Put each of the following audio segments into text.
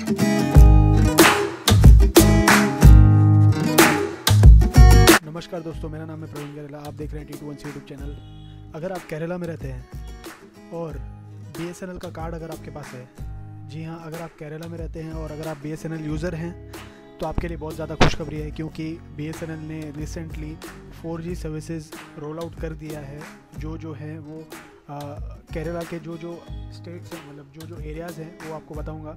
नमस्कार दोस्तों, मेरा नाम है प्रवीण केरला। आप देख रहे हैं T21 यूट्यूब चैनल। अगर आप केरला में रहते हैं और BSNL का कार्ड अगर आपके पास है, जी हाँ, अगर आप केरला में रहते हैं और अगर आप BSNL यूज़र हैं तो आपके लिए बहुत ज़्यादा खुशखबरी है, क्योंकि BSNL ने recently 4G services roll out कर दिया है। जो है वो केरला के जो स्टेट्स हैं, मतलब जो एरियाज़ हैं, वो आपको बताऊँगा।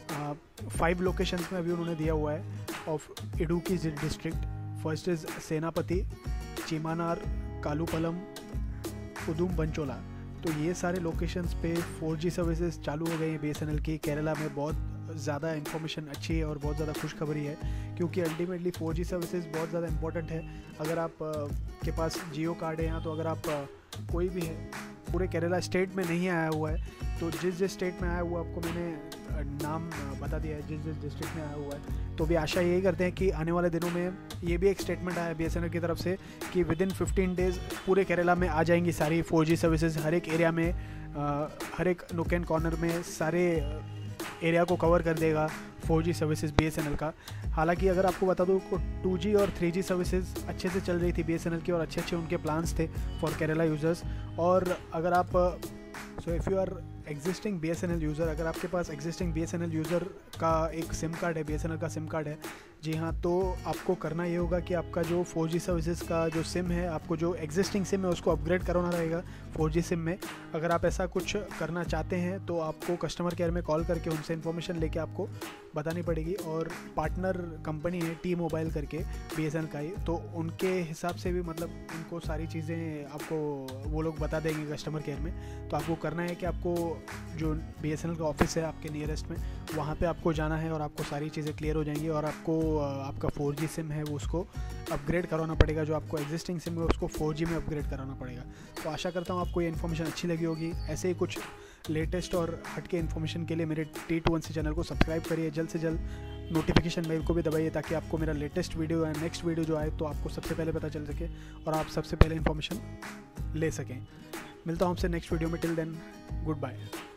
5 लोकेशंस में अभी उन्होंने दिया हुआ है of Idukki district. First is Senapathy, Chimanar, कालूपलम, उदुम बंचोला। तो ये सारे लोकेशंस पे 4G सर्विसेज चालू हो गई हैं BSNL की केरला में। बहुत ज़्यादा इन्फॉर्मेशन अच्छी है और बहुत ज़्यादा खुशखबरी है, क्योंकि अल्टीमेटली 4G सर्विसेज बहुत ज़्यादा इंपॉर्टेंट है। अगर आप के पास जियो कार्ड है यहाँ, तो अगर आप कोई भी है पूरे केरला स्टेट में नहीं आया हुआ है, तो जिस स्टेट में आया हुआ आपको मैंने नाम बता दिया है, जिस डिस्ट्रिक्ट में आया हुआ है। तो भी आशा यही करते हैं कि आने वाले दिनों में ये भी एक स्टेटमेंट आया BSNL की तरफ से कि विदिन 15 डेज़ पूरे केरला में आ जाएंगी सारी 4G सर्विसेज। हर एक एरिया में, हर एक नुक एंड कॉर्नर में सारे एरिया को कवर कर देगा 4G सर्विसेज BSNL का। हालांकि अगर आपको बता दूँ, 2G और 3G सर्विसेज अच्छे से चल रही थी BSNL की और अच्छे उनके प्लान्स थे फॉर केरला यूज़र्स। और अगर आप if you are existing BSNL user, अगर आपके पास एग्जिस्टिंग BSNL यूज़र का एक सिम कार्ड है, BSNL का सिम कार्ड है, जी हाँ, तो आपको करना ये होगा कि आपका जो 4G सर्विसेज का जो सिम है, आपको जो एग्जिस्टिंग सिम है उसको अपग्रेड करवाना रहेगा 4G सिम में। अगर आप ऐसा कुछ करना चाहते हैं तो आपको कस्टमर केयर में कॉल करके उनसे इन्फॉर्मेशन लेके आपको बतानी पड़ेगी। और पार्टनर कंपनी है T-Mobile करके BSNL का ही, तो उनके हिसाब से भी मतलब उनको सारी चीज़ें आपको वो लोग बता देंगे कस्टमर केयर में। तो आपको करना है कि आपको जो BSNL का ऑफिस है आपके नियरेस्ट में, वहाँ पे आपको जाना है और आपको सारी चीज़ें क्लियर हो जाएंगी। और आपको आपका 4G सिम है वो उसको अपग्रेड करवाना पड़ेगा, जो आपको एग्जिस्टिंग सिम है उसको 4G में अपग्रेड कराना पड़ेगा। तो आशा करता हूँ आपको ये इन्फॉर्मेशन अच्छी लगी होगी। ऐसे ही कुछ लेटेस्ट और हटके इन्फॉर्मेशन के लिए मेरे T21 चैनल को सब्सक्राइब करिए। जल्द से जल्द नोटिफिकेशन बेल को भी दबाइए, ताकि आपको मेरा लेटेस्ट वीडियो या नेक्स्ट वीडियो जो आए तो आपको सबसे पहले पता चल सके और आप सबसे पहले इन्फॉर्मेशन ले सकें। मिलता हूँ आपसे नेक्स्ट वीडियो में। Till then, good bye.